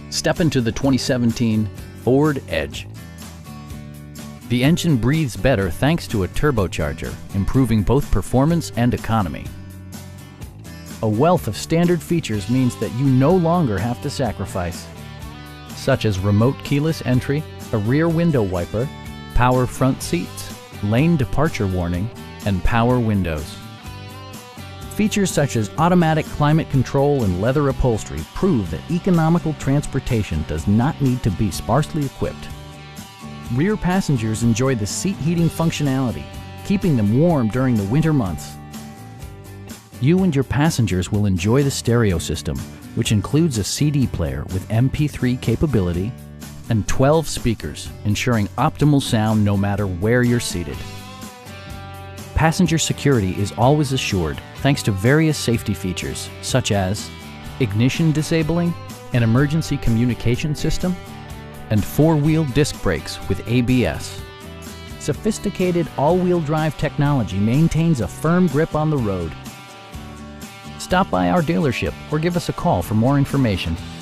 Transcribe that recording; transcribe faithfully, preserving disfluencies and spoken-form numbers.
Step into the twenty seventeen Ford Edge. The engine breathes better thanks to a turbocharger, improving both performance and economy. A wealth of standard features means that you no longer have to sacrifice, such as remote keyless entry, a rear window wiper, power front seats, lane departure warning, and power windows. Features such as automatic climate control and leather upholstery prove that economical transportation does not need to be sparsely equipped. Rear passengers enjoy the seat heating functionality, keeping them warm during the winter months. You and your passengers will enjoy the stereo system, which includes a C D player with M P three capability and twelve speakers, ensuring optimal sound no matter where you're seated. Passenger security is always assured thanks to various safety features such as ignition disabling, an emergency communication system, and four-wheel disc brakes with A B S. Sophisticated all-wheel drive technology maintains a firm grip on the road. Stop by our dealership or give us a call for more information.